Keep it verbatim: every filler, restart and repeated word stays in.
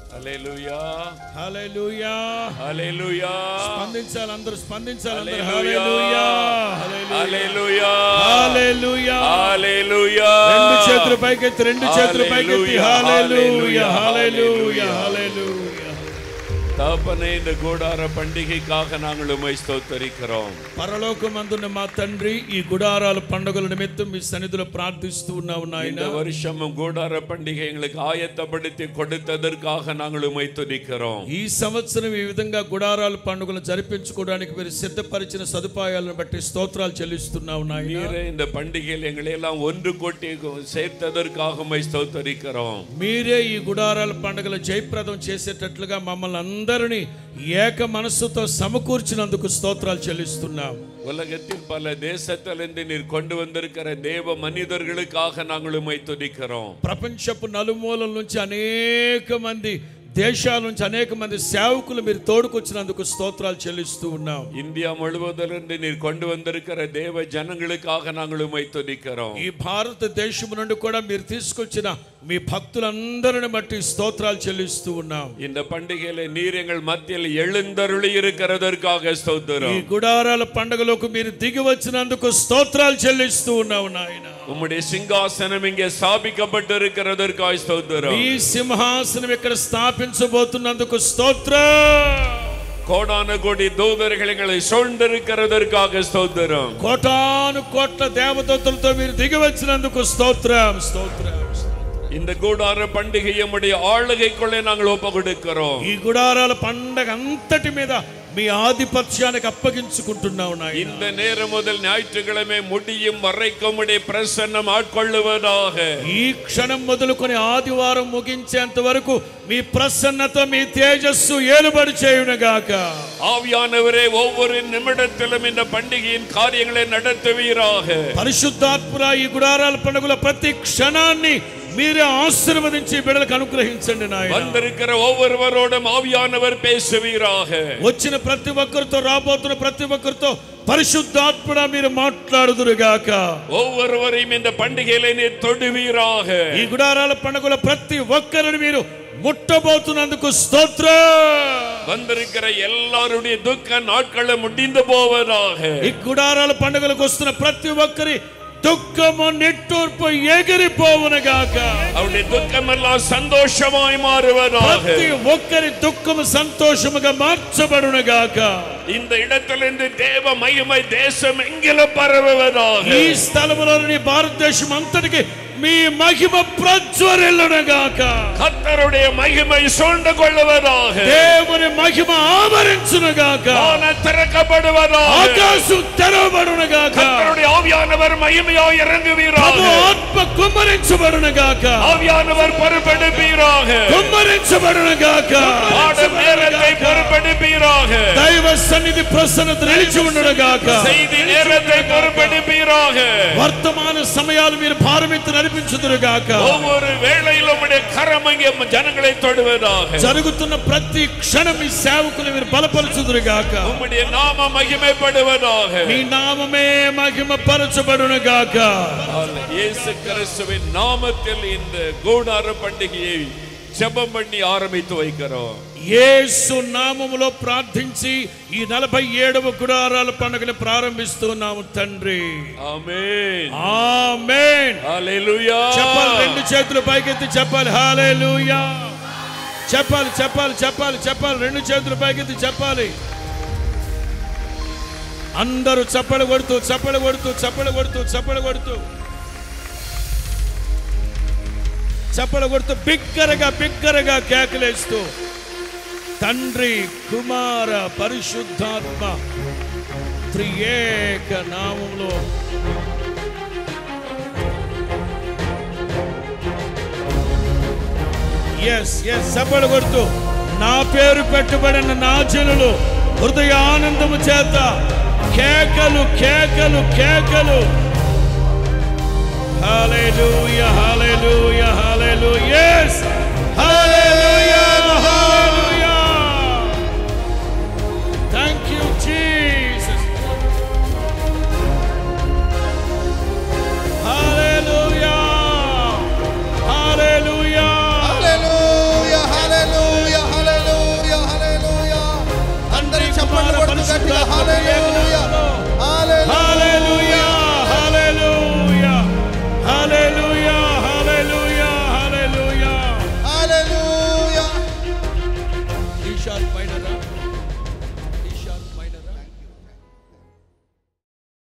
హల్లెలూయా హల్లెలూయా హల్లెలూయా స్పందించాలి అందరూ స్పందించాలి అందరూ హల్లెలూయా హల్లెలూయా హల్లెలూయా హల్లెలూయా రెండు చేతులు పైకెత్తి రెండు చేతులు పైకెత్తి హల్లెలూయా హల్లెలూయా హల్లెలూయా தகப்பனே இந்த கூடார பண்டிகைக்காக நாங்கள் உம்மை ஸ்தோத்திரிக்கிறோம். పరలోకమందున్న మా తండ్రి ఈ గుడారాల పండుగల నిమిత్తం మీ సన్నిధిలో ప్రార్థిస్తూ ఉన్నాము నాయనా. இந்த வருஷமும் கூடார பண்டிகை எங்களுக்கு ஆயத்தப்படுத்தி கொடுத்ததற்காக நாங்கள் உம்மை துதிக்கிறோம். ఈ సంవత్సరం ఈ విధంగా గుడారాల పండుగలు జరిపించుకోవడానికి మీరు సిద్ధపరిచిన సదుపాయాలను బట్టి స్తోత్రాలు చెల్లిస్తున్నాము నాయనా. మీరే இந்த பண்டிகையில் எங்களை எல்லாம் ஒன்று கூட்டி சேர்த்ததற்காக உம்மை ஸ்தோத்திரிக்கிறோம். మీరే ఈ గుడారాల పండుగలు జయప్రదం చేసేటట్లుగా మమ్మల్ని అందరినీ ఏక మనస్సుతో సమకూర్చినందుకు స్తోత్రాలు చెల్లిస్తున్నాం. உலகத்தில் பல தேசத்திலிருந்து நீர் கொண்டு வந்திருக்கிற தேவ மனிதர்களுக்காக நாங்கள் உம்மை துதிக்கிறோம். ప్రపంచపు నలుమూలల నుంచి అనేక మంది దేశాల నుంచి అనేక మంది సేవకులు మీరు తోడుకొచ్చినందుకు స్తోత్రాలు చెల్లిస్తూ ఉన్నాం. ఇండియా ముழுவதிலிருந்து நீர் கொண்டு வந்திருக்கிற தேவ ஜனங்களுக்காக நாங்கள் உம்மை துதிக்கிறோம். ఈ భారతదేశం నుండి కూడా మీరు తీసుకొచ్చిన మీ భక్తులందరిని బట్టి స్తోత్రాలు చెల్లిస్తూ ఉన్నాం. இந்த பண்டிகையில நீர் எங்கள் மத்தியில் எழுந்தருளி இருக்கிறதற்காக ஸ்தோத்திரம். ఈ గుడారాల పండుగలకు మీరు దిగి వచ్చినందుకు స్తోత్రాలు చెల్లిస్తూ ఉన్నాం నాయన. உம்முடைய சிங்காசனம் இங்கே ஸ்தாபிக்கப்பட்டிருக்கிறதற்காக ஸ்தோத்திரம். ఈ సింహాసనం ఇక్కడ స్థాపించబోతున్నందుకు స్తోత్రం. கோடான கோடி தூதர்கள் எங்களை சூழ்ந்திருக்கிறதற்காக ஸ்தோத்திரம். కోటాను కోట్ల దేవదూతలతో మీరు దిగి వచ్చినందుకు స్తోత్రం స్తోత్రం. இந்த கூடார பண்டிகை நம்முடைய ஆளுகைக்குள்ளே நாங்கள் ஒப்பு கொடுக்கிறோம். ఈ గుడారాల పండగ అంతటి మీద మీ ఆధిపత్యానికి అప్పగించుకుంటున్నావు నాయనా. இந்த நேரம் முதல் ஞாயிற்றுக்கிழமை முடியும் வரைக்கும் உம்முடைய பிரசன்னம் ஆட்கொள்ளுவதாக. ఈ క్షణం మొదలుకొని ఆదివారం ముగించేంత వరకు మీ ప్రసన్నత మీ తేజస్సు ఏలుబడి చేయునుగాక. ஆவியானவரே ஒவ்வொரு நிமிடத்திலும் இந்த பண்டிகையின் காரியங்களை நடத்துவீராக. పరిశుద్ధాత్మరా ఈ గుడారాల పండుగల ప్రతి క్షణాన్ని మీరే ఆశీర్వదించి బిడ్డలకు అనుగ్రహించండి నాయనా. வந்திருக்கிற ஒவ்வொருவரோடும் ஆவியானவர் பேசுவீராக. వచ్చిన ప్రతి ఒక్కరితో రాబోతున్న ప్రతి ఒక్కరితో పరిశుద్ధాత్మడా మీరు మాట్లాడుదురుగాక. ஒவ்வொருவரையும் இந்த பண்டிகையிலே நீர் தொடுவீராக. ఈ గుడారాల పండుగల ప్రతి ఒక్కరిని మీరు ముట్టబోతున్నందుకు స్తోత్రం. வந்திருக்கிற எல்லாருடைய துக்க நாட்களும் முடிந்து போவதாக. ఈ గుడారాల పండుగలకు వస్తున్న ప్రతి ఒక్కరి దుఃఖము నిట్టూర్పు ఎగిరిపోవునుగాక. அவருடைய துக்கமெல்லாம் சந்தோஷமாய் மாறுவதாக. ప్రతి ఒక్కరి దుఃఖము సంతోషముగా మార్చబడునుగాక. இந்த இடத்திலிருந்து தேவ மகிமை தேசம் எங்கிலும் பரவுவதாக. ఈ స్థలములోని భారతదేశం అంతటికి మీ మహిమ ప్రజ్వరిల్లునుగాక. கர்த்தருடைய மகிமை சூழ்ந்து கொள்ளுவதாக. దేవుని మహిమ ఆవరించునుగాక. வானம் திறக்கப்படுவதாக. ఆకాశం తెరవబడునుగాక. கர்த்தருடைய ஆவியானவர் மகிமையாய் இறங்குவீராக. ప్రభు ఆత్మ కుమ్మరించబడునుగాక. ஆவியானவர் பொறுப்பெடுப்பீராக. కుమ్మరించబడునుగాక. பாடும் நேரத்தை பொறுப்பெடுப்பீராக. దైవ సన్నిధి ప్రసన్నత నిలిచి ఉండునుగాక. செய்தி நேரத்தை பொறுப்பெடுப்பீராக. వర్తమాన సమయాలు మీరు భారమిత్తు నడిపించుదురుగాక. ஒவ்வொரு வேளையிலும் உம்முடைய கரம் அங்கே ஜனங்களை தொடுவதாக. జరుగుతున్న ప్రతి క్షణం మీ సేవకులు మీరు బలపరచుదురుగాక. உம்முடைய நாமம் மகிமைப்படுவதாக. మీ నామమే మహిమ పరచబడునుగాక. இயேசு கிறிஸ்துவின் நாமத்தில் இந்த கூடார பண்டிகையை ஜெபம் பண்ணி ஆரம்பித்து வைக்கிறோம். యేసు నామములో ప్రార్థించి ఈ నలభై ఏడవ గుడారాల పండుగను ప్రారంభిస్తున్నాము తండ్రి. ఆమేన్ ఆమేన్. హల్లెలూయా. చెప్పాలి, రెండు చేతులు పైకెత్తి చెప్పాలి హల్లెలూయా. చెప్పాలి చెప్పాలి చెప్పాలి చెప్పాలి రెండు చేతులు పైకెత్తి చెప్పాలి. అందరూ చప్పలు కొడుతూ చప్పలు కొడుతూ చప్పలు కొడుతూ చప్పలు కొడుతూ చప్పలు కొడుతూ బిగ్గరగా బిగ్గరగా కేకలేస్తూ తండ్రి కుమార పరిశుద్ధాత్మ త్రియేక నామములో ఎస్ ఎస్ చప్పలు కొడుతూ నా పేరు పెట్టుబడిన నా జనులు హృదయ ఆనందము చేత కేకలు కేకలు కేకలు హల్లెలూయా హల్లెలూయా హల్లెలూయా yes hallelujah hallelujah thank you Jesus హల్లెలూయా హల్లెలూయా హల్లెలూయా హల్లెలూయా నిమిషాలు పైన రా.